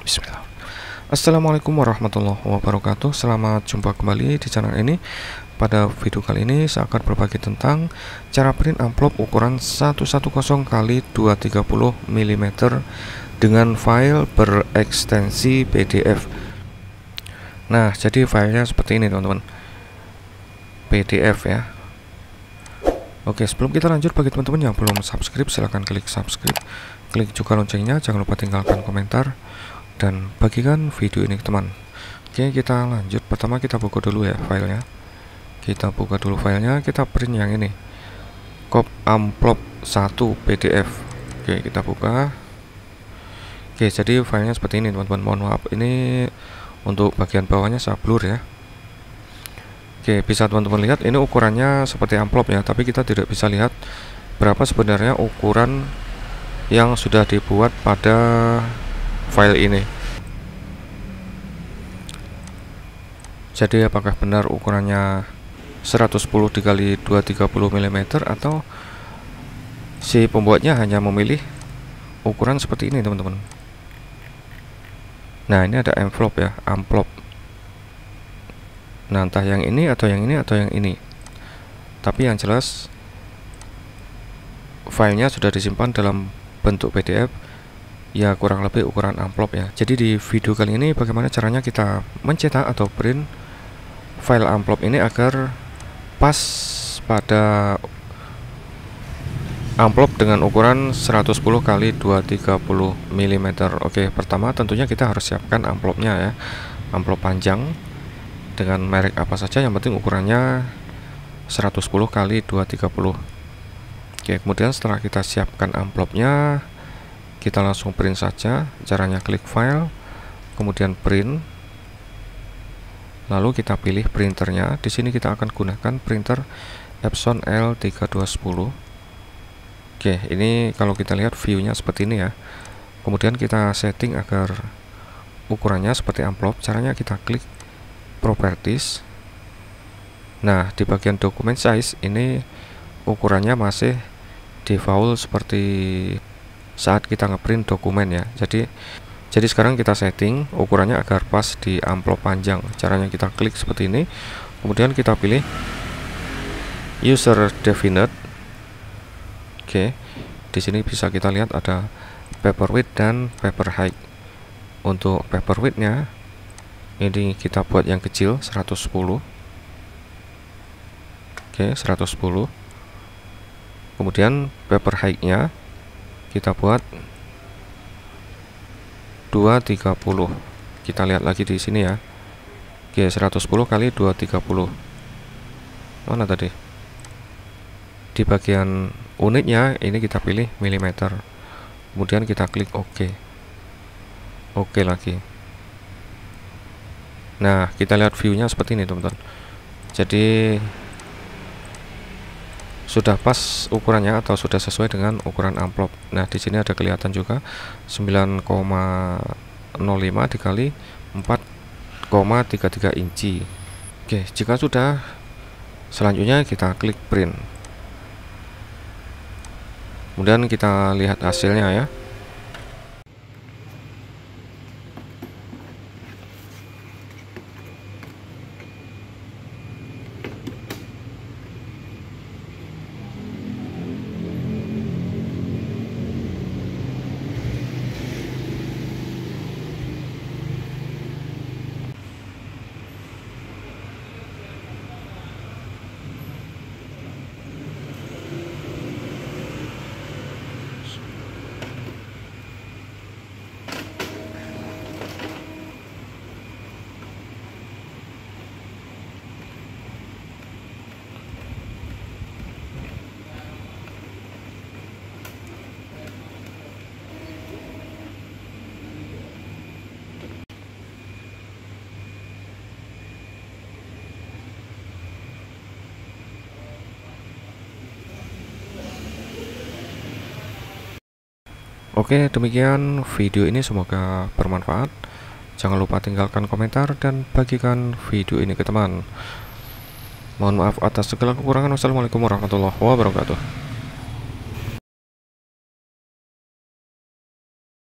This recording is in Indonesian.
Bismillah. Assalamualaikum warahmatullahi wabarakatuh. Selamat jumpa kembali di channel ini. Pada video kali ini saya akan berbagi tentang cara print amplop ukuran 110 x 230 mm dengan file berekstensi PDF. Nah, jadi filenya seperti ini teman-teman, PDF ya. Oke, sebelum kita lanjut, bagi teman-teman yang belum subscribe, silahkan klik subscribe, klik juga loncengnya, jangan lupa tinggalkan komentar dan bagikan video ini ke teman. Oke, kita lanjut. Pertama kita buka dulu ya filenya. Kita buka dulu filenya, kita print yang ini, cop amplop 1 PDF. Oke, kita buka. Oke, jadi filenya seperti ini teman-teman. Mohon maaf, ini untuk bagian bawahnya saya blur ya. Oke, bisa teman-teman lihat ini ukurannya seperti amplop ya, tapi kita tidak bisa lihat berapa sebenarnya ukuran yang sudah dibuat pada file ini. Jadi apakah benar ukurannya 110 dikali 230 mm atau si pembuatnya hanya memilih ukuran seperti ini teman-teman. Nah, ini ada envelope ya, amplop. Nah, entah yang ini atau yang ini atau yang ini, tapi yang jelas filenya sudah disimpan dalam bentuk PDF ya, kurang lebih ukuran amplop ya. Jadi di video kali ini bagaimana caranya kita mencetak atau print file amplop ini agar pas pada amplop dengan ukuran 110 x 230 mm. Oke, pertama tentunya kita harus siapkan amplopnya ya, amplop panjang dengan merek apa saja, yang penting ukurannya 110 x 230. Oke, kemudian setelah kita siapkan amplopnya, kita langsung print saja. Caranya klik file, kemudian print, lalu kita pilih printernya. Di sini kita akan gunakan printer Epson L3210. Oke, ini kalau kita lihat viewnya seperti ini ya. Kemudian kita setting agar ukurannya seperti amplop. Caranya kita klik properties. Nah, di bagian document size ini ukurannya masih default seperti saat kita ngeprint dokumen ya. Jadi sekarang kita setting ukurannya agar pas di amplop panjang. Caranya kita klik seperti ini, kemudian kita pilih user definite. Oke, di sini bisa kita lihat ada paper width dan paper height. Untuk paper width-nya ini kita buat yang kecil 110. Oke, 110. Kemudian paper height-nya kita buat 230. Kita lihat lagi di sini ya. Oke, 110 kali 230. Mana tadi? Di bagian unitnya ini kita pilih milimeter. Kemudian kita klik OK. Oke lagi. Nah, kita lihat view-nya seperti ini teman-teman. Jadi sudah pas ukurannya atau sudah sesuai dengan ukuran amplop. Nah, di sini ada kelihatan juga 9,05 dikali 4,33 inci. Oke, jika sudah, selanjutnya kita klik print. Kemudian kita lihat hasilnya ya. Oke, demikian video ini, semoga bermanfaat. Jangan lupa tinggalkan komentar dan bagikan video ini ke teman. Mohon maaf atas segala kekurangan. Wassalamualaikum warahmatullahi wabarakatuh.